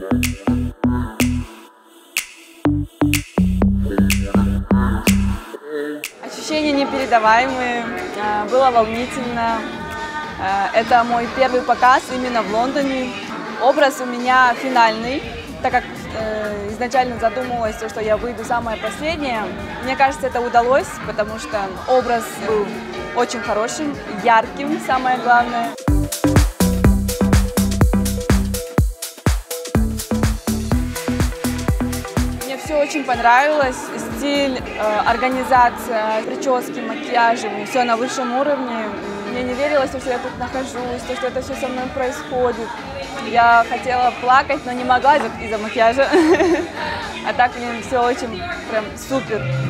Ощущения непередаваемые, было волнительно. Это мой первый показ именно в Лондоне. Образ у меня финальный, так как изначально задумывалась, что я выйду самая последняя. Мне кажется, это удалось, потому что образ был очень хорошим, ярким, самое главное. Мне все очень понравилось. Стиль, организация, прически, макияжи, все на высшем уровне. Мне не верилось, что я тут нахожусь, что это все со мной происходит. Я хотела плакать, но не могла из-за макияжа. А так мне все очень прям супер.